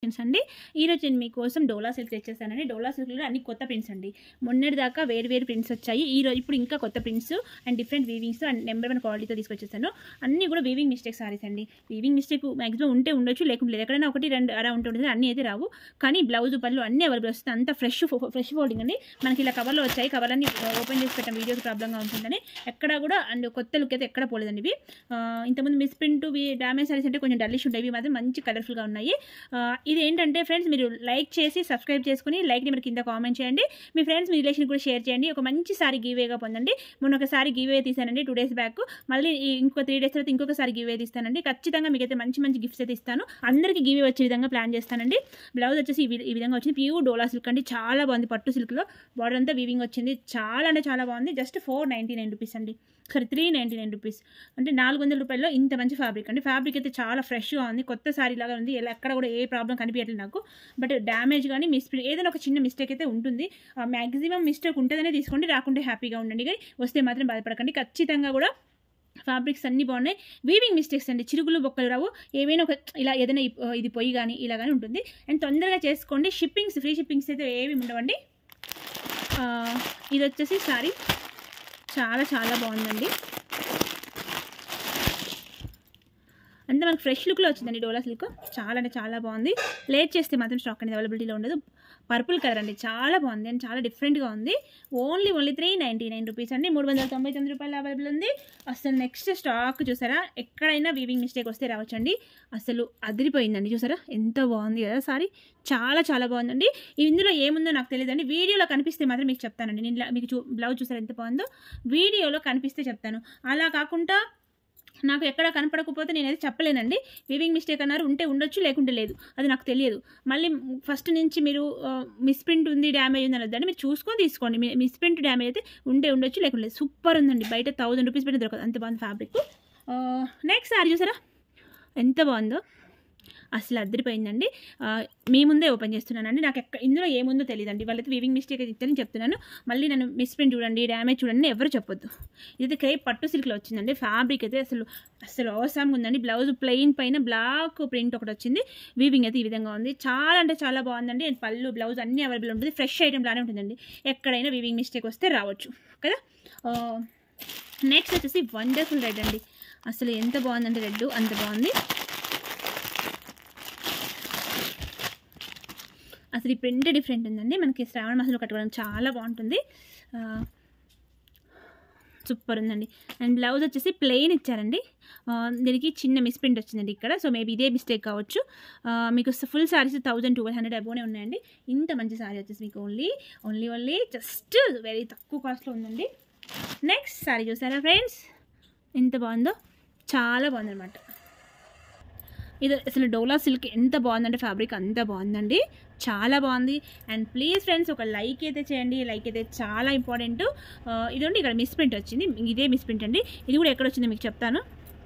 Collections అండి. ఈరోజు నేను మీకోసం డోలా సిల్క్ తెచ్చేసానండి. డోలా సిల్క్లో అన్ని కొత్త ప్రింట్స్ అండి. మొన్నటి దాకా వేరు ప్రింట్స్ వచ్చాయి. ఇప్పుడు ఇంకా కొత్త prints and different weavings and number 1 క్వాలిటీతో తీసుకొచ్చేసాను. అన్నీ కూడా వీవింగ్ మిస్టేక్ సారీస్ అండి. వీవింగ్ మిస్టేక్ మ్యాక్సిమం ఉంటే ఉండొచ్చు, లేకుంటే లేదు. ఎక్కడైనా 1-2 అలా ఉంటుంది, అన్నీ అయితే రావు. కానీ బ్లౌజ్ పళ్ళు అన్నీ అవైలబుల్ వస్తుంది. అంత ఫ్రెష్ ఫోల్డింగ్ అండి. మనకి ఇలా కవర్లో వచ్చాయి. కవర్ అన్ని ఓపెన్ చేసి పెట్టాం, వీడియోకి ప్రాబ్లంగా ఉంటుందని. ఎక్కడ కూడా అండ్ కొత్త లుక్ అయితే ఎక్కడ పోలేదండి. ఇవి ఇంతకుముందు మిస్ ప్రింట్ డ్యామేజ్ సారీస్ అంటే కొంచెం డల్లిష్ ఉంటాయి. ఇవి మాత్రం మంచి కలర్ఫుల్గా ఉన్నాయి. ఇది ఏంటంటే ఫ్రెండ్స్, మీరు లైక్ చేసి సబ్స్క్రైబ్ చేసుకుని లైక్ నెంబర్ కింద కామెంట్ చేయండి. మీ ఫ్రెండ్స్ మీ రిలేషన్ కూడా షేర్ చేయండి. ఒక మంచి సారీ గివేగా పొందండి. మొన్న ఒకసారి గివే తీసానండి 2 days బ్యాక్. మళ్ళీ ఇంకో 3 days తర్వాత ఇంకొకసారి గివే తీస్తానండి. ఖచ్చితంగా మీకైతే మంచి గిఫ్ట్స్ అయితే ఇస్తాను. అందరికీ గివే వచ్చే విధంగా ప్లాన్ చేస్తానండి. బ్లౌజ్ వచ్చేసి ఈ విధంగా వచ్చింది. ప్యూర్ డోలా సిల్క్ అండి. చాలా బాగుంది. పట్టు సిల్క్లో బార్డర్ అంతా వీవింగ్ వచ్చింది. చాలా అంటే చాలా బాగుంది. జస్ట్ 499 రూపీస్ అండి. సరే 399 రూపీస్ అంటే 400 రూపాయల్లో ఇంత మంచి ఫ్యాబ్రిక్ అండి. ఫ్యాబ్రిక్ అయితే చాలా ఫ్రెష్గా ఉంది. కొత్త సారీ లాగా ఉంది. ఎక్కడ కూడా ఏ ప్రాబ్లం కనిపించట్లేదు నాకు. బట్ డ్యామేజ్ కానీ ఏదైనా ఒక చిన్న మిస్టేక్ అయితే ఉంటుంది. మ్యాక్సిమం మిస్టేక్ ఉంటుందనే తీసుకోండి, రాకుంటే హ్యాపీగా ఉండండి. కానీ వస్తే మాత్రం బాధపడకండి. ఖచ్చితంగా కూడా ఫ్యాబ్రిక్స్ అన్నీ బాగున్నాయి. వీవింగ్ మిస్టేక్స్ అండి. చిరుగులు బొక్కలు రావు. ఏమైనా ఒక ఇలా ఏదైనా ఇది పొయ్యి కానీ ఇలా కానీ ఉంటుంది. అండ్ తొందరగా చేసుకోండి. ఫ్రీ షిప్పింగ్స్ అయితే ఏవి ఉండవండి. ఇది వచ్చేసి సారీ చాలా బాగుందండి. అంతే మనకు ఫ్రెష్ లుక్లో వచ్చిందండి డోలా సిల్క్. చాలా అంటే చాలా బాగుంది. లేట్ చేస్తే మాత్రం స్టాక్ అనేది అవైలబిలిటీలో ఉండదు. పర్పుల్ కలర్ అండి. చాలా బాగుంది అండ్ చాలా డిఫరెంట్గా ఉంది. ఓన్లీ 399 రూపీస్ అండి. 399 రూపాయలు అవైలబుల్ ఉంది. అసలు నెక్స్ట్ స్టాక్ చూసారా, ఎక్కడైనా వీవింగ్ మిస్టేక్ వస్తే రావచ్చండి. అసలు అదిరిపోయిందండి. చూసారా ఎంత బాగుంది కదా సారీ. చాలా బాగుందండి. ఇందులో ఏముందో నాకు తెలియదండి. వీడియోలో కనిపిస్తే మాత్రం మీకు చెప్తానండి. నేను మీకు బ్లౌజ్ చూసారా ఎంత బాగుందో. వీడియోలో కనిపిస్తే చెప్తాను. అలా కాకుండా నాకు ఎక్కడ కనపడకపోతే నేనైతే చెప్పలేనండి. వీవింగ్ మిస్టేక్ అన్నారు, ఉంటే ఉండొచ్చు, లేకుంటే లేదు. అది నాకు తెలియదు. మళ్ళీ ఫస్ట్ నుంచి మీరు మిస్ప్రింట్ ఉంది, డ్యామేజ్ ఉంది అనొద్దండి. మీరు చూసుకొని తీసుకోండి. మిస్ప్రింట్ డ్యామేజ్ అయితే ఉంటే ఉండొచ్చు, లేకుంటే లేదు. సూపర్ ఉందండి. బయట 1000 రూపీస్ పెట్టి దొరకదు, అంత బాగుంది ఫ్యాబ్రిక్. నెక్స్ట్ సారీ చూసారా ఎంత బాగుందో. అసలు అద్దరిపోయిందండి. మీ ముందే ఓపెన్ చేస్తున్నానండి. నాకు ఇందులో ఏముందో తెలియదండి. వాళ్ళైతే వీవింగ్ మిస్టేక్ అయితే ఇస్తారని చెప్తున్నాను. మళ్ళీ నన్ను మిస్ప్రింట్ చూడండి, డ్యామేజ్ చూడండి ఎవరు చెప్పొద్దు. ఇదైతే క్రేప్ పట్టు సిల్క్లో వచ్చిందండి. ఫ్యాబ్రిక్ అయితే అసలు అవసరంగా ఉందండి. బ్లౌజ్ ప్లెయిన్ పైన బ్లాక్ ప్రింట్ ఒకటి వచ్చింది. వీవింగ్ అయితే ఈ విధంగా ఉంది. చాలా అంటే చాలా బాగుందండి. అండ్ పళ్ళు బ్లౌజ్ అన్నీ అవైలబుల్ ఉంటుంది. ఫ్రెష్ ఐటమ్ లానే ఉంటుందండి. ఎక్కడైనా వీవింగ్ మిస్టేక్ వస్తే రావచ్చు కదా. నెక్స్ట్ వచ్చేసి వండర్ఫుల్ రెడ్ అండి. అసలు ఎంత బాగుందంటే రెడ్ అంత బాగుంది. అసలు ఈ ప్రింట్ డిఫరెంట్ ఉందండి. మనకి శ్రావణ మాసంలో కట్టుకోవడానికి చాలా బాగుంటుంది. సూపర్ ఉందండి. అండ్ బ్లౌజ్ వచ్చేసి ప్లెయిన్ ఇచ్చారండి. దీనికి చిన్న మిస్ప్రింట్ వచ్చిందండి ఇక్కడ. సో మేబీ ఇదే మిస్టేక్ కావచ్చు. మీకు ఫుల్ శారీస్ 1200 అబోనే ఉన్నాయండి. ఇంత మంచి శారీ వచ్చేసి మీకు ఓన్లీ జస్ట్ వెరీ తక్కువ కాస్ట్లో ఉందండి. నెక్స్ట్ శారీ చూసారా ఫ్రెండ్స్ ఎంత బాగుందో. చాలా బాగుందన్నమాట. ఇది అసలు డోలా సిల్క్ ఎంత బాగుందంటే ఫ్యాబ్రిక్ అంత బాగుందండి. చాలా బాగుంది. అండ్ ప్లీజ్ ఫ్రెండ్స్ ఒక లైక్ అయితే చేయండి. లైక్ అయితే చాలా ఇంపార్టెంట్. ఇదండి ఇక్కడ మిస్ప్రింట్ వచ్చింది. ఇదే మిస్ప్రింట్ అండి. ఇది కూడా ఎక్కడ వచ్చిందో మీకు చెప్తాను.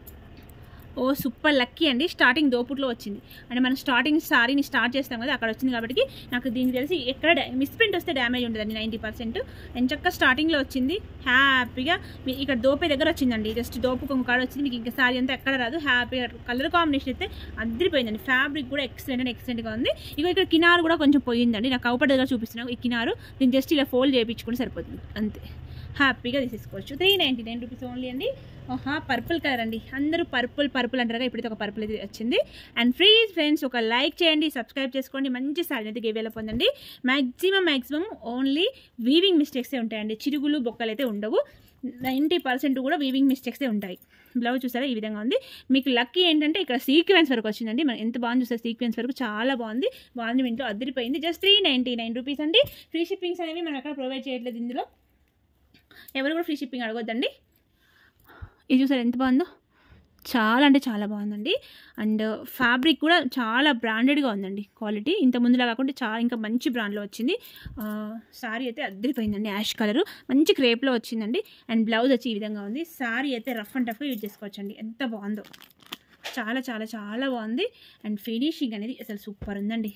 ఓ సూపర్ లక్కీ అండి. స్టార్టింగ్ దోపుట్లో వచ్చింది. అంటే మనం స్టార్టింగ్ సారీని స్టార్ట్ చేస్తాం కదా, అక్కడ వచ్చింది కాబట్టి నాకు దీనికి తెలిసి ఎక్కడ మిస్ప్రింట్ వస్తే డ్యామేజ్ ఉంటుందండి 90%. అండ్ చక్కగా స్టార్టింగ్లో వచ్చింది. హ్యాపీగా ఇక్కడ దోపే దగ్గర వచ్చిందండి. జస్ట్ దోపు కొంగు కాడ వచ్చింది. మీకు ఇంకా సారీ అంతా ఎక్కడ రాదు. హ్యాపీగా కలర్ కాంబినేషన్ అయితే అదిరిపోయిందండి. ఫ్యాబ్రిక్ కూడా ఎక్సలెంట్గా ఉంది. ఇక ఇక్కడ కినారు కూడా కొంచెం పోయిందండి. నాకు అవుపడ దగ్గర చూపిస్తున్నాను. ఈ కినారు దీన్ని జస్ట్ ఇలా ఫోల్డ్ చేయించుకుంటే సరిపోతుంది అంతే. హ్యాపీగా తీసేసుకోవచ్చు. 399 రూపీస్ ఓన్లీ అండి. పర్పుల్ కలర్ అండి. అందరూ పర్పుల్ అంటారుగా, ఇప్పుడైతే ఒక పర్పుల్ అయితే వచ్చింది. అండ్ ప్లీజ్ ఫ్రెండ్స్ ఒక లైక్ చేయండి, సబ్స్క్రైబ్ చేసుకోండి. మంచి సారీ అయితే గివేలా పొందండి. మ్యాక్సిమం ఓన్లీ వీవింగ్ మిస్టేక్సే ఉంటాయండి. చిరుగులు బొక్కలు అయితే ఉండవు. 90% కూడా వీవింగ్ మిస్టేక్సే ఉంటాయి. బ్లౌజ్ చూసారా ఈ విధంగా ఉంది. మీకు లక్కీ ఏంటంటే ఇక్కడ సీక్వెన్స్ వరకు వచ్చిందండి. మనం ఎంత బాగుంది చూసారు. సీక్వెన్స్ వరకు చాలా బాగుంది. బాగుంది. ఇంట్లో అదిరిపోయింది. జస్ట్ 399 రూపీస్ అండి. ఫ్రీ షిప్పింగ్స్ అనేవి మనం ఎక్కడ ప్రొవైడ్ చేయట్లేదు. ఇందులో ఎవరు కూడా ఫ్రీ షిప్పింగ్ అడగొద్దండి. ఇది చూసారు ఎంత బాగుందో. చాలా అంటే చాలా బాగుందండి. అండ్ ఫ్యాబ్రిక్ కూడా చాలా బ్రాండెడ్గా ఉందండి. క్వాలిటీ ఇంత ముందులా కాకుండా చాలా ఇంకా మంచి బ్రాండ్లో వచ్చింది. సారీ అయితే అద్దరిపోయిందండి. యాష్ కలరు మంచి క్రేప్లో వచ్చిందండి. అండ్ బ్లౌజ్ వచ్చి ఈ విధంగా ఉంది. సారీ అయితే రఫ్ అండ్ టఫ్గా యూజ్ చేసుకోవచ్చండి. ఎంత బాగుందో. చాలా బాగుంది. అండ్ ఫినిషింగ్ అనేది అసలు సూపర్ ఉందండి.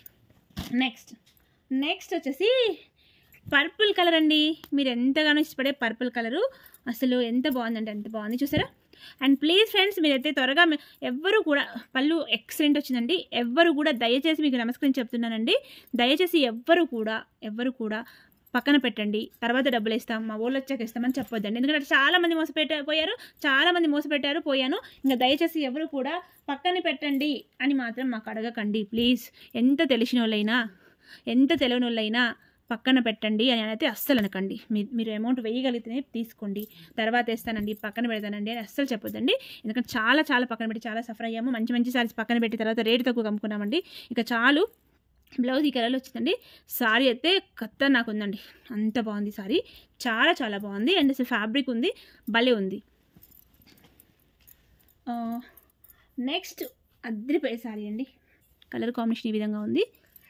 నెక్స్ట్ వచ్చేసి పర్పుల్ కలర్ అండి. మీరు ఎంతగానో ఇష్టపడే పర్పుల్ కలరు. అసలు ఎంత బాగుందంటే అంత బాగుంది. చూసారా అండ్ ప్లీజ్ ఫ్రెండ్స్ మీరైతే త్వరగా ఎవ్వరు కూడా పళ్ళు ఎక్సలెంట్ వచ్చిందండి. ఎవ్వరు కూడా దయచేసి మీకు నమస్కరించి చెప్తున్నానండి, దయచేసి ఎవ్వరు కూడా పక్కన పెట్టండి, తర్వాత డబ్బులు ఇస్తాం, మా ఊళ్ళో వచ్చాక ఇస్తామని చెప్పొద్దండి. ఎందుకంటే చాలామంది మోసపెట్టారు పోయాను. ఇంకా దయచేసి ఎవరు కూడా పక్కన పెట్టండి అని మాత్రం మాకు అడగకండి ప్లీజ్. ఎంత తెలిసిన వాళ్ళైనా ఎంత తెలియని వాళ్ళైనా పక్కన పెట్టండి అని అయితే అస్సలు అనకండి. మీరు అమౌంట్ వేయగలిగితేనే తీసుకోండి, తర్వాత వేస్తానండి, పక్కన పెడతానండి అని అస్సలు చెప్పొద్దండి. ఎందుకంటే చాలా పక్కన పెట్టి చాలా సఫర్ అయ్యాము. మంచి సారీస్ పక్కన పెట్టి తర్వాత రేటు తక్కువ అమ్ముకున్నామండి. ఇక చాలు. బ్లౌజ్ ఈ కలర్లో వచ్చిందండి. సారీ అయితే నాకు ఉందండి, అంత బాగుంది సారీ, చాలా బాగుంది. అండ్ అసలు ఫ్యాబ్రిక్ ఉంది, భలే ఉంది. నెక్స్ట్ అద్రిపోయే సారీ అండి. కలర్ కాంబినేషన్ ఈ విధంగా ఉంది.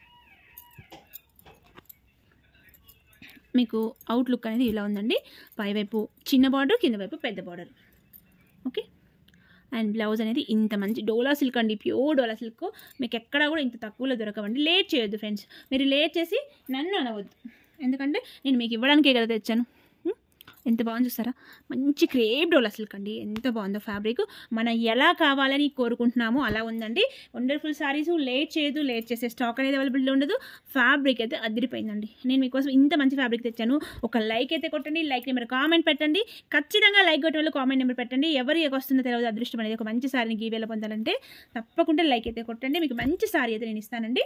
మీకు అవుట్లుక్ అనేది ఇలా ఉందండి. పైవైపు చిన్న బార్డర్, కింద వైపు పెద్ద బార్డర్. ఓకే. అండ్ బ్లౌజ్ అనేది ఇంత మంచి డోలా సిల్క్ అండి, ప్యూర్ డోలా సిల్క్. మీకు ఎక్కడా కూడా ఇంత తక్కువలో దొరకవండి. లేట్ చేయొద్దు ఫ్రెండ్స్, మీరు లేట్ చేసి నన్ను అనవద్దు, ఎందుకంటే నేను మీకు ఇవ్వడానికే కదా తెచ్చాను. ఎంత బాగుంది చూస్తారా, మంచి క్రేప్ డోలా సిల్క్ అండి. ఎంత బాగుందో ఫ్యాబ్రిక్, మనం ఎలా కావాలని కోరుకుంటున్నామో అలా ఉందండి. వండర్ఫుల్ సారీస్. లేట్ చేయదు, లేట్ చేసే స్టాక్ అనేది అవైలబిలిటీ ఉండదు. ఫ్యాబ్రిక్ అయితే అదిరిపోయిందండి. నేను మీకోసం ఇంత మంచి ఫ్యాబ్రిక్ తెచ్చాను. ఒక లైక్ అయితే కొట్టండి, లైక్ నెంబర్ కామెంట్ పెట్టండి. ఖచ్చితంగా లైక్ కొట్టే వాళ్ళు కామెంట్ నెంబర్ పెట్టండి. ఎవరికి వస్తుందో తెలియదు అదృష్టం అనేది. ఒక మంచి సారీని గీవేలా పొందాలంటే తప్పకుండా లైక్ అయితే కొట్టండి. మీకు మంచి సారీ అయితే నేను ఇస్తానండి.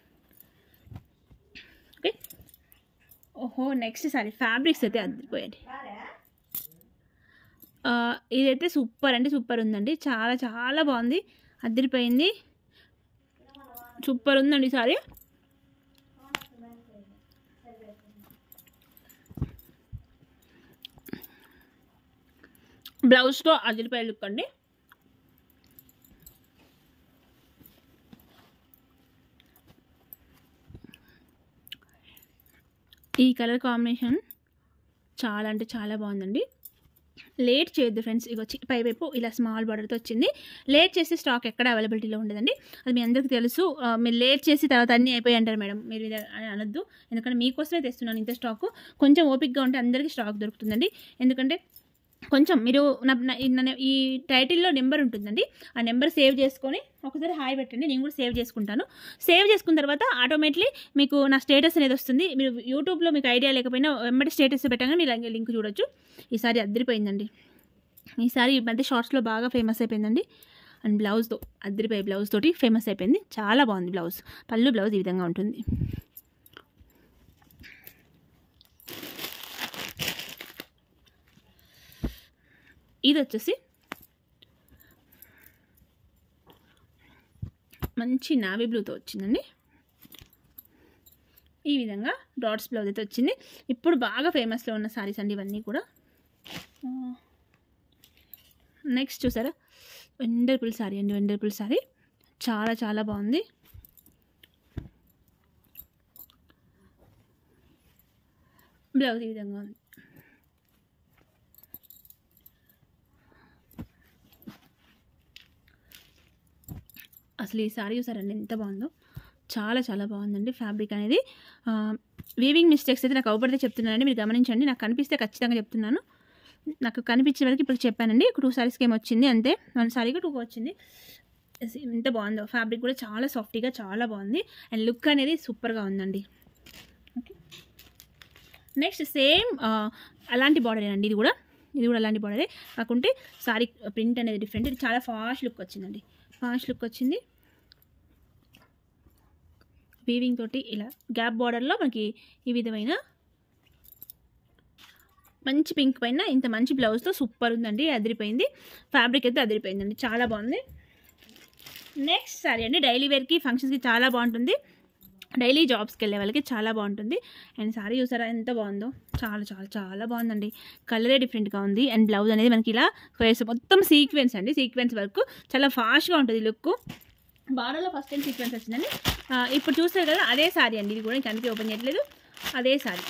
ఓకే. ఓహో, నెక్స్ట్ సారీ ఫ్యాబ్రిక్స్ అయితే అదిరిపోయాయి. ఇదైతే సూపర్ అంటే సూపర్ ఉందండి, చాలా బాగుంది, అదిరిపోయింది, సూపర్ ఉందండి సారీ. బ్లౌజ్తో అదిరిపోయే లుక్ అండి. ఈ కలర్ కాంబినేషన్ చాలా అంటే చాలా బాగుందండి. లేట్ చేయొద్దు ఫ్రెండ్స్. ఇగో పైవైపు ఇలా స్మాల్ బార్డర్తో వచ్చింది. లేట్ చేసి స్టాక్ ఎక్కడ అవైలబిలిటీలో ఉండదండి, అది మీ అందరికీ తెలుసు. మీరు లేట్ చేసి తర్వాత అన్నీ అయిపోయి అంటారు మేడం, మీరు అని అనొద్దు. ఎందుకంటే మీకోసమే తెస్తున్నాను ఇంత స్టాకు. కొంచెం ఓపిక్గా ఉంటే అందరికీ స్టాక్ దొరుకుతుందండి. ఎందుకంటే కొంచెం మీరు ఈ టైటిల్లో నెంబర్ ఉంటుందండి, ఆ నెంబర్ సేవ్ చేసుకొని ఒకసారి హాయ్ పెట్టండి, నేను కూడా సేవ్ చేసుకుంటాను. సేవ్ చేసుకున్న తర్వాత ఆటోమేటిక్లీ మీకు నా స్టేటస్ అనేది వస్తుంది. మీరు యూట్యూబ్లో మీకు ఐడియా లేకపోయినా వెంబడి స్టేటస్ పెట్టగానే మీరు లింక్ చూడొచ్చు. ఈసారి అదిరిపోయిందండి. ఈసారి ఈ మధ్య షార్ట్స్లో బాగా ఫేమస్ అయిపోయిందండి. అండ్ బ్లౌజ్తో అదిరిపోయే బ్లౌజ్ తోటి ఫేమస్ అయిపోయింది. చాలా బాగుంది బ్లౌజ్. పళ్ళు బ్లౌజ్ ఈ విధంగా ఉంటుంది. ఇది వచ్చేసి మంచి నావీ బ్లూతో వచ్చిందండి. ఈ విధంగా డాట్స్ బ్లౌజ్ అయితే వచ్చింది. ఇప్పుడు బాగా ఫేమస్లో ఉన్న సారీస్ అండి ఇవన్నీ కూడా. నెక్స్ట్ చూసారా, వండర్ఫుల్ సారీ అండి, వండర్ఫుల్ సారీ, చాలా బాగుంది. బ్లౌజ్ ఈ విధంగా ఉంది. అసలు ఈ సారీ చూసారండి ఎంత బాగుందో, చాలా బాగుందండి. ఫ్యాబ్రిక్ అనేది వీవింగ్ మిస్టేక్స్ అయితే నాకు అవపడితే చెప్తున్నానండి, మీరు గమనించండి. నాకు కనిపిస్తే ఖచ్చితంగా చెప్తున్నాను. నాకు కనిపించే వరకు ఇప్పుడు చెప్పానండి. 2 సారీస్కి ఏమో వచ్చింది అంతే, 1 సారీకి 2 వచ్చింది. ఎంత బాగుందో ఫ్యాబ్రిక్ కూడా చాలా సాఫ్టీగా చాలా బాగుంది. అండ్ లుక్ అనేది సూపర్గా ఉందండి. ఓకే. నెక్స్ట్ సేమ్ అలాంటి బార్డరేనండి, ఇది కూడా అలాంటి బార్డరే, కాకుంటే సారీ ప్రింట్ అనేది డిఫరెంట్. ఇది చాలా ఫాస్ట్ లుక్ వచ్చిందండి, ఫాస్ట్ లుక్ వచ్చింది. వీవింగ్ తోటి ఇలా గ్యాప్ బార్డర్లో మనకి ఈ విధమైన మంచి పింక్ పైన ఇంత మంచి బ్లౌజ్తో సూపర్ ఉందండి, అదిరిపోయింది. ఫ్యాబ్రిక్ అయితే అదిరిపోయిందండి, చాలా బాగుంది. నెక్స్ట్ సారీ అండి, డైలీ వేర్కి ఫంక్షన్స్కి చాలా బాగుంటుంది, డైలీ జాబ్స్కి వెళ్ళే వాళ్ళకి చాలా బాగుంటుంది. అండ్ సారీ చూసారా ఎంత బాగుందో, చాలా బాగుందండి. కలరే డిఫరెంట్గా ఉంది. అండ్ బ్లౌజ్ అనేది మనకి ఇలా మొత్తం సీక్వెన్స్ అండి, సీక్వెన్స్ వర్క్, చాలా ఫాస్ట్గా ఉంటుంది లుక్. బార్డర్లో ఫస్ట్ టైం సీక్వెన్స్ వచ్చిందండి. ఇప్పుడు చూస్తారు కదా అదే సారీ అండి, ఇది కూడా ఇంకా అందుకే ఓపెన్ చేయట్లేదు, అదే సారీ.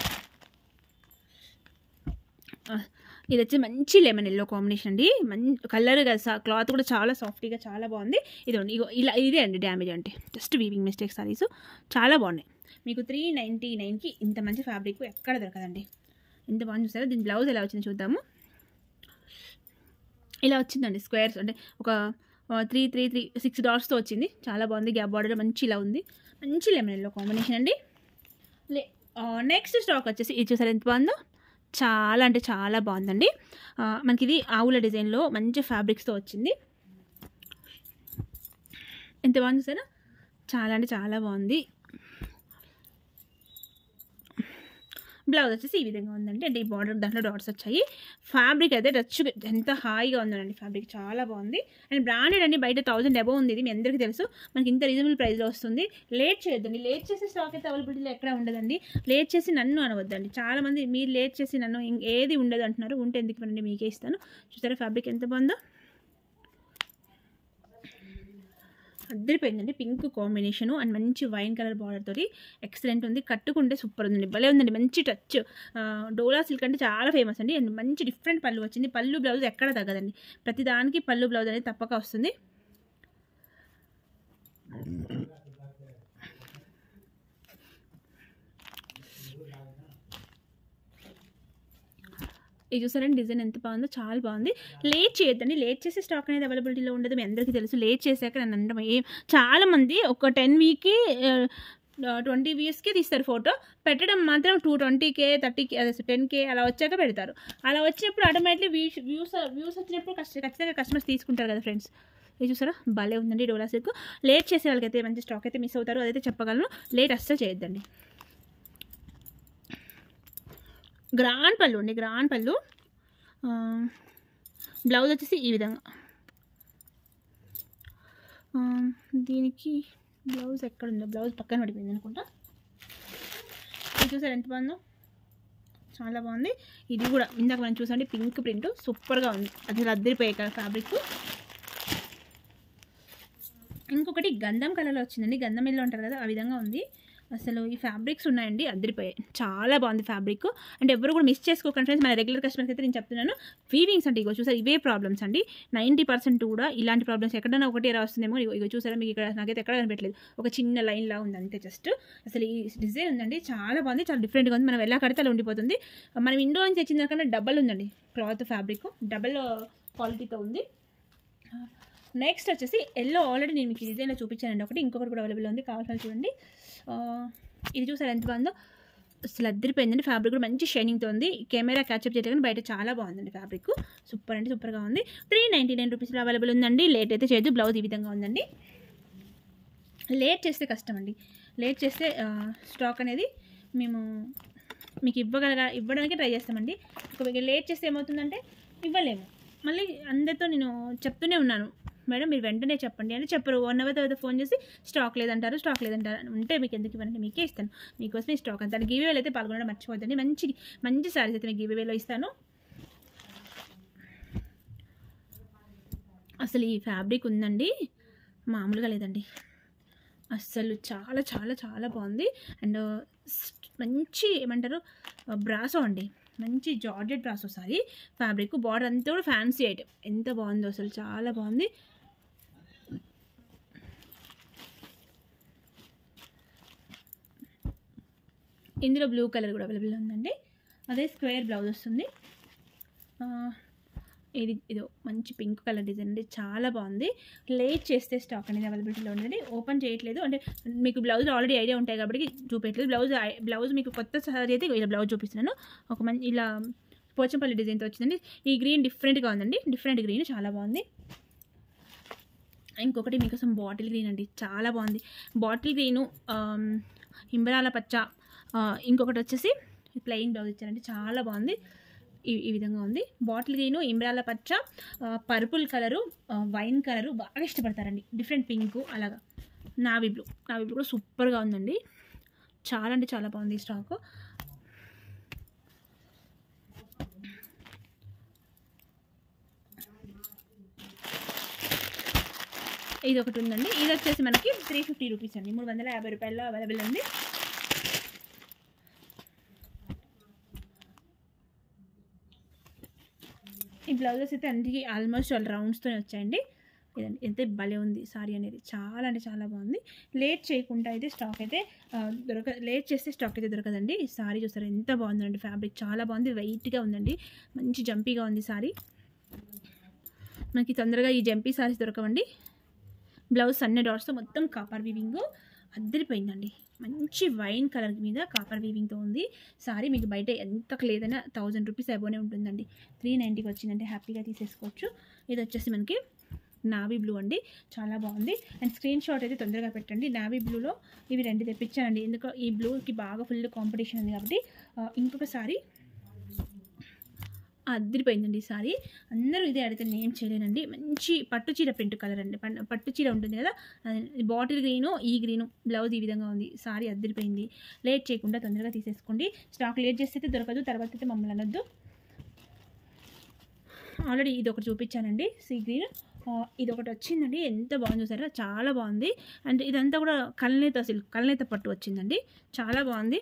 ఇది వచ్చి మంచి లెమన్ ఎల్లో కాంబినేషన్ అండి, మంచి కలర్ క్లాత్ కూడా చాలా సాఫ్టీగా చాలా బాగుంది. ఇదిగో ఇలా ఇదే అండి డ్యామేజ్ అంటే జస్ట్ వీవింగ్ మిస్టేక్ సారీస్ చాలా బాగున్నాయి. మీకు 399కి ఇంత మంచి ఫ్యాబ్రిక్ ఎక్కడ దొరకదండి. ఎంత బాగుంది చూస్తారా. దీని బ్లౌజ్ ఎలా వచ్చింది చూద్దాము. ఇలా వచ్చిందండి స్క్వేర్స్, అంటే ఒక 6 డాట్స్తో వచ్చింది. చాలా బాగుంది. గ్యాప్ బార్డర్ మంచి ఇలా ఉంది. మంచి లెమన్ ఎల్లో కాంబినేషన్ అండి. నెక్స్ట్ స్టాక్ వచ్చేసి ఇది చూసారు ఎంత బాగుందో, చాలా అంటే చాలా బాగుందండి. మనకి ఇది ఆవుల డిజైన్లో మంచి ఫ్యాబ్రిక్స్తో వచ్చింది. ఎంత బాగుంది చూసారా, చాలా అంటే చాలా బాగుంది. బ్లౌజ్ వచ్చేసి ఈ విధంగా ఉందండి. అంటే ఈ బార్డర్ దాంట్లో డాట్స్ వచ్చాయి. ఫ్యాబ్రిక్ అయితే రచ్ ఎంత హాయిగా ఉందండి. ఫ్యాబ్రిక్ చాలా బాగుంది. అండ్ బ్రాండెడ్ అండి, బయట 1000 అబోవ్ ఉంది. ఇది మీ అందరికీ తెలుసు. మనకి ఇంత రీజనబుల్ ప్రైస్లో వస్తుంది. లేట్ చేయొద్దండి. లేట్ చేసే స్టాక్ అయితే అవైలబిలిటీలో ఎక్కడ ఉండదండి. లేట్ చేసి నన్ను అనవద్దండి. చాలామంది మీరు లేట్ చేసి నన్ను ఏది ఉండదు అంటున్నారు. ఉంటే ఎందుకు ఇవ్వండి, మీకే ఇస్తాను. చూసారా ఫ్యాబ్రిక్ ఎంత బాగుందో, అద్దరిపోయిందండి. పింక్ కాంబినేషను అండ్ మంచి వైన్ కలర్ బార్డర్ తోటి ఎక్సలెంట్ ఉంది. కట్టుకుంటే సూపర్ ఉందండి, భలే ఉందండి. మంచి టచ్. డోలా సిల్క్ అంటే చాలా ఫేమస్ అండి. అండ్ మంచి డిఫరెంట్ పళ్ళు వచ్చింది. పళ్ళు బ్లౌజ్ ఎక్కడ తగ్గదండి. ప్రతి దానికి పళ్ళు బ్లౌజ్ అనేది తప్పక వస్తుంది. ఇది చూసారండి డిజైన్ ఎంత బాగుందో, చాలా బాగుంది. లేట్ చేయొద్దండి. లేట్ చేసే స్టాక్ అనేది అవైలబిలిటీలో ఉండదు, మీ అందరికీ తెలుసు. లేట్ చేశాక నన్ను అనడం చాలామంది ఒక 10 వీక్కి 20 వ్యూస్కి తీస్తారు ఫోటో. పెట్టడం మాత్రం 220K 30K 10K అలా వచ్చాక పెడతారు. అలా వచ్చినప్పుడు ఆటోమేటిక్లీ వ్యూస్ వచ్చినప్పుడు ఖచ్చితంగా కస్టమర్స్ తీసుకుంటారు కదా ఫ్రెండ్స్. ఇది చూసారా భలే ఉందండి డోలా సిల్క్. లేట్ చేసే వాళ్ళకైతే మంచి స్టాక్ అయితే మిస్ అవుతారు, అదైతే చెప్పగలను. లేట్ అస్సలు చేయొద్దండి. గ్రాండ్ పళ్ళు అండి, గ్రాండ్ పళ్ళు. బ్లౌజ్ వచ్చేసి ఈ విధంగా. దీనికి బ్లౌజ్ ఎక్కడుందో, బ్లౌజ్ పక్కన పడిపోయింది అనుకుంటా. ఇది చూసారు ఎంత బాగుందో, చాలా బాగుంది. ఇది కూడా ఇందాక మనం చూసండి పింక్ ప్రింట్ సూపర్గా ఉంది. అసలు అద్దరిపోయే కదా ఫ్యాబ్రిక్. ఇంకొకటి గంధం కలర్లో వచ్చిందండి. గంధం ఎల్లో అంటారు కదా, ఆ విధంగా ఉంది. అసలు ఈ ఫ్యాబ్రిక్స్ ఉన్నాయండి, అద్దరిపోయాయి. చాలా బాగుంది ఫ్యాబ్రిక్. అంటే ఎవరు కూడా మిస్ చేసుకోకండి ఫ్రెండ్స్. మన రెగ్యులర్ కస్టమర్స్ అయితే నేను చెప్తున్నాను. వీవింగ్స్ అంటే ఇగో చూసారు ఇవే ప్రాబ్లమ్స్ అండి. 90% కూడా ఇలాంటి ప్రాబ్లమ్స్ ఎక్కడైనా ఒకటి ఎలా వస్తుందేమో. ఇగో చూసారా మీకు ఇక్కడ నాకైతే ఎక్కడ కనిపెట్టలేదు. ఒక చిన్న లైన్ లా ఉంది అంతే జస్ట్. అసలు ఈ డిజైన్ ఉందండి, చాలా బాగుంది, చాలా డిఫరెంట్గా ఉంది. మనం ఎలా కడితే అలా ఉండిపోతుంది. మనం ఇండో నుంచి తెచ్చిన దానికన్నా డబల్ ఉందండి క్లాత్. ఫ్యాబ్రిక్ డబల్ క్వాలిటీతో ఉంది. నెక్స్ట్ వచ్చేసి ఎల్లో. ఆల్రెడీ నేను మీకు డిజైన్లో చూపించానండి ఒకటి, ఇంకొకటి కూడా అవైలబుల్ ఉంది, కావాల్సిన చూడండి. ఇది చూసారు ఎంత బాగుందో, అసలు అద్దరిపోయిందండి. ఫ్యాబ్రిక్ కూడా మంచి షైనింగ్తో ఉంది. కెమెరా క్యాప్చర్ చేయడం బయట చాలా బాగుందండి ఫ్యాబ్రిక్. సూపర్ అంటే సూపర్గా ఉంది. 399 రూపీస్లో అవైలబుల్ ఉందండి. లేట్ అయితే చేయొద్దు. బ్లౌజ్ ఈ విధంగా ఉందండి. లేట్ చేస్తే కష్టం అండి. లేట్ చేస్తే స్టాక్ అనేది మేము మీకు ఇవ్వడానికి ట్రై చేస్తామండి. ఒకవేళ లేట్ చేస్తే ఏమవుతుందంటే ఇవ్వలేము. మళ్ళీ అందరితో నేను చెప్తూనే ఉన్నాను, మేడం మీరు వెంటనే చెప్పండి అని చెప్పరు. 1 అవర్ తర్వాత ఫోన్ చేసి స్టాక్ లేదంటారు ఉంటే మీకు ఎందుకు ఇవ్వండి, మీకే ఇస్తాను. మీకోసమే స్టాక్ అంతా. గివేవేలు అయితే పాల్గొనడం మర్చిపోద్దండి. మంచి సారీస్ అయితే మీకు గివేవేలో ఇస్తాను. అసలు ఈ ఫ్యాబ్రిక్ ఉందండి, మామూలుగా లేదండి. అస్సలు చాలా చాలా చాలా బాగుంది. అండ్ మంచి ఏమంటారు బ్రాసో అండి, మంచి georgette brasso sari. Fabric border అంతా కూడా ఫ్యాన్సీ ఐటమ్. ఎంత బాగుందో అసలు, చాలా బాగుంది. ఇందులో బ్లూ కలర్ కూడా అవైలబుల్ ఉందండి. అదే స్క్వేర్ బ్లౌజ్ వస్తుంది. ఇదో మంచి పింక్ కలర్ డిజైన్ అండి, చాలా బాగుంది. లేట్ చేస్తే స్టాక్ అనేది అవైలబిలిటీలో ఉందండి. ఓపెన్ చేయట్లేదు, అంటే మీకు బ్లౌజ్ ఆల్రెడీ ఐడియా ఉంటాయి కాబట్టి చూపించలేదు. బ్లౌజ్ మీకు కొత్త సారీ అయితే ఇలా బ్లౌజ్ చూపిస్తున్నాను. ఒక మంచి ఇలా పోచంపల్లి డిజైన్తో వచ్చిందండి. ఈ గ్రీన్ డిఫరెంట్గా ఉందండి, డిఫరెంట్ గ్రీన్ చాలా బాగుంది. ఇంకొకటి మీకోసం బాటిల్ గ్రీన్ అండి, చాలా బాగుంది. బాటిల్ గ్రీను, ఇంబరాల పచ్చ, ఇంకొకటి వచ్చేసి ప్లెయిన్ బ్లౌజ్ ఇచ్చారండి, చాలా బాగుంది. ఈ విధంగా ఉంది. బాటిల్ గ్రీను, ఇంబ్రాల పచ్చ, పర్పుల్ కలరు, వైన్ కలరు బాగా ఇష్టపడతారండి. డిఫరెంట్ పింకు, అలాగా నావీ బ్లూ కూడా సూపర్గా ఉందండి. చాలా అంటే చాలా బాగుంది ఈ స్టాకు. ఇది ఒకటి ఉందండి. ఇది వచ్చేసి మనకి 350 రూపీస్ అండి, 350 రూపాయల్లో అవైలబుల్ ఉంది. ఈ బ్లౌజెస్ అయితే అన్నిటికీ ఆల్మోస్ట్ ఆల్ రౌండ్స్తోనే వచ్చాయండి. ఇదండి ఎంత భలే ఉంది సారీ అనేది, చాలా అంటే చాలా బాగుంది. లేట్ చేయకుండా అయితే స్టాక్ అయితే లేట్ చేస్తే స్టాక్ అయితే దొరకదండి. ఈ సారీ చూస్తారు ఎంత బాగుందండి. ఫ్యాబ్రిక్ చాలా బాగుంది, వెయిట్గా ఉందండి, మంచి జంపీగా ఉంది సారీ. మనకి తొందరగా ఈ జంపీ సారీస్ దొరకవండి. బ్లౌజ్ సన్న డాట్స్తో మొత్తం కాపర్ వీవింగ్ అద్దరిపోయిందండి. మంచి వైన్ కలర్ మీద కాపర్ వీవింగ్తో ఉంది సారీ. మీకు బయట ఎంతకు లేదైనా 1000 రూపీస్ అబోనే ఉంటుందండి. 390కి వచ్చిందంటే హ్యాపీగా తీసేసుకోవచ్చు. ఇది వచ్చేసి మనకి నావీ బ్లూ అండి, చాలా బాగుంది. అండ్ స్క్రీన్ షాట్ అయితే తొందరగా పెట్టండి. నావీ బ్లూలో ఇవి 2 తెప్పించానండి, ఎందుకు ఈ బ్లూకి బాగా ఫుల్ కాంపిటీషన్ ఉంది కాబట్టి. ఇంకొక సారీ అద్దరిపోయిందండి ఈ సారీ. అందరూ ఇదే అడిగితే నేను చేయలేనండి. మంచి పట్టు చీర ప్రింట్ కలర్ అండి, పట్టు చీర ఉంటుంది కదా, బాటిల్ గ్రీను ఈ గ్రీను బ్లౌజ్ ఈ విధంగా ఉంది. సారీ అద్దరిపోయింది. లేట్ చేయకుండా తొందరగా తీసేసుకోండి. స్టాక్ లేట్ చేస్తే అయితే దొరకదు, తర్వాత అయితే మమ్మల్ని అనొద్దు. ఆల్రెడీ ఇది ఒకటి చూపించానండి సీ గ్రీన్, ఇది ఒకటి వచ్చిందండి. ఎంత బాగుంది చూసారా, చాలా బాగుంది. అండ్ ఇదంతా కూడా కల్నేత సిల్క్, కల్నేత పట్టు వచ్చిందండి, చాలా బాగుంది.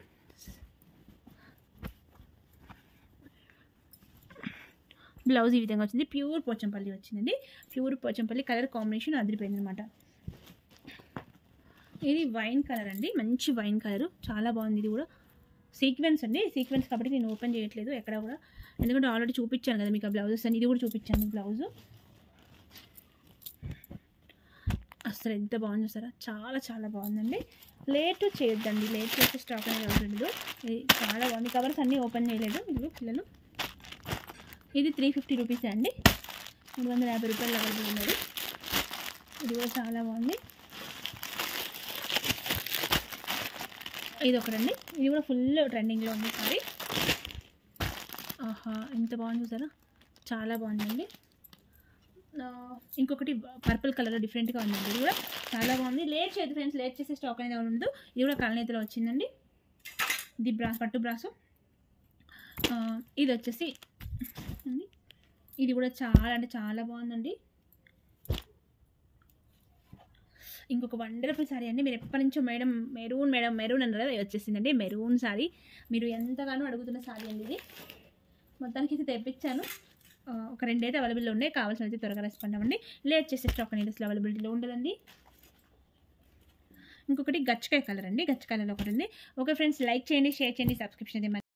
బ్లౌజ్ ఈ విధంగా వచ్చింది, ప్యూర్ పోచంపల్లి వచ్చిందండి. ప్యూర్ పోచంపల్లి కలర్ కాంబినేషన్ అదిరిపోయింది అనమాట. ఇది వైన్ కలర్ అండి, మంచి వైన్ కలరు, చాలా బాగుంది. ఇది కూడా సీక్వెన్స్ అండి, సీక్వెన్స్ కాబట్టి నేను ఓపెన్ చేయట్లేదు ఎక్కడ కూడా, ఎందుకంటే ఆల్రెడీ చూపించాను కదా మీకు ఆ బ్లౌజెస్ అని. ఇది కూడా చూపించాను బ్లౌజు. అసలు ఎంత బాగుంది చూసారా, చాలా చాలా బాగుందండి. లేట్ చేయొద్దండి, లేట్ చేస్తే స్టాక్ అనేది అవుతుంది. ఇది చాలా బాగుంది. కవర్స్ అన్నీ ఓపెన్ చేయలేదు ఇది పిల్లలు. ఇది 350 రూపీస్ అండి, 350 రూపాయలు అవైలబుల్ ఉన్నది. ఇది కూడా చాలా బాగుంది. ఇది ఒకటండి, ఇది కూడా ఫుల్ ట్రెండింగ్లో ఉంది సారీ. ఆహా ఎంత బాగుంది చూసారా, చాలా బాగుందండి. ఇంకొకటి పర్పుల్ కలర్ డిఫరెంట్గా ఉందండి, ఇది కూడా చాలా బాగుంది. లేట్ చేయదు ఫ్రెండ్స్, లేట్ చేసే స్టాక్ అనేది ఉండదు. ఇది కూడా కలనేతలో వచ్చిందండి. ఇది పట్టు బ్రాసు. ఇది వచ్చేసి ఇది కూడా చాలా అంటే చాలా బాగుందండి. ఇంకొక వండర్ఫుల్ సారీ అండి. మీరు ఎప్పటి నుంచో మేడం మెరూన్ అన్నారు కదా, వచ్చేసిందండి మెరూన్ సారీ. మీరు ఎంతగానో అడుగుతున్న సారీ అండి ఇది. మొత్తానికి అయితే తెప్పించాను. ఒక 2 అయితే అవైలబుల్లో ఉన్నాయి, కావాల్సిన అయితే త్వరగా రెస్పాండ్ అవ్వండి. లేట్ చేసే స్టాక్ అనేది అసలు అవైలబిలిటీలో ఉండదండి. ఇంకొకటి గచ్చకాయ కలర్ అండి, గచ్చకాయలో ఒకటి ఉంది. ఓకే ఫ్రెండ్స్, లైక్ చేయండి, షేర్ చేయండి, సబ్స్క్రిప్షన్ అయితే